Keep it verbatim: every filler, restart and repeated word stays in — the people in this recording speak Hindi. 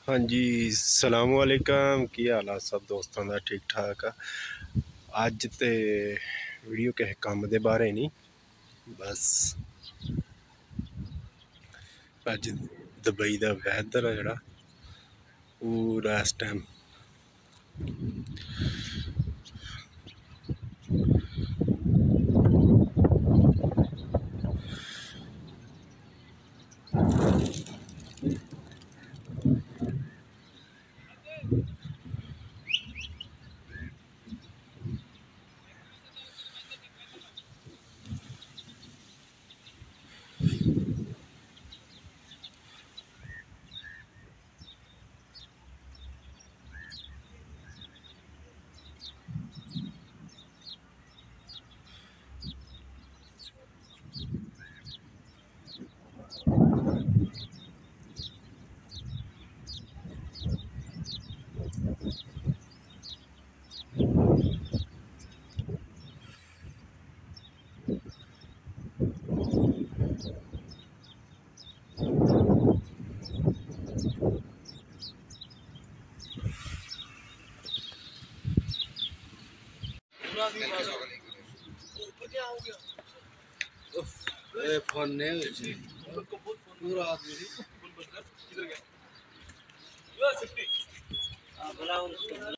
हाँ जी, सलाम वालेकुम। की हाल है सब दोस्तों का? ठीक ठाक आ। अज तो वीडियो किसी काम के बारे नहीं, बस अज दुबई का वैदर है जड़ा पूरा इस टाइम फोन नहीं पूरा आदमी